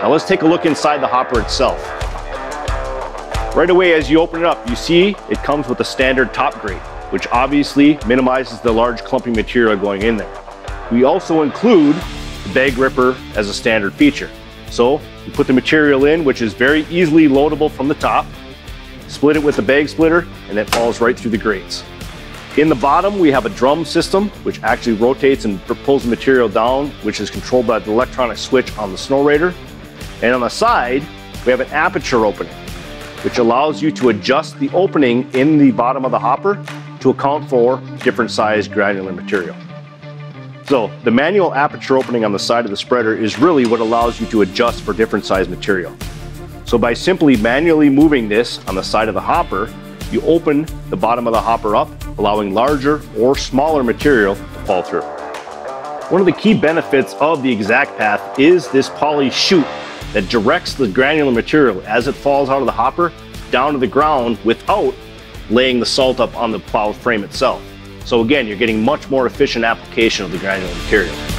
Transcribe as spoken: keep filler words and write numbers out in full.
Now let's take a look inside the hopper itself. Right away as you open it up, you see it comes with a standard top grate, which obviously minimizes the large clumping material going in there. We also include the bag ripper as a standard feature. So you put the material in, which is very easily loadable from the top, split it with the bag splitter, and it falls right through the grates. In the bottom, we have a drum system, which actually rotates and pulls the material down, which is controlled by the electronic switch on the Snowrator. And on the side, we have an aperture opening, which allows you to adjust the opening in the bottom of the hopper to account for different size granular material. So the manual aperture opening on the side of the spreader is really what allows you to adjust for different size material. So by simply manually moving this on the side of the hopper, you open the bottom of the hopper up, allowing larger or smaller material to fall through. One of the key benefits of the Exact Path is this poly chute that directs the granular material as it falls out of the hopper down to the ground without laying the salt up on the plow frame itself. So again, you're getting much more efficient application of the granular material.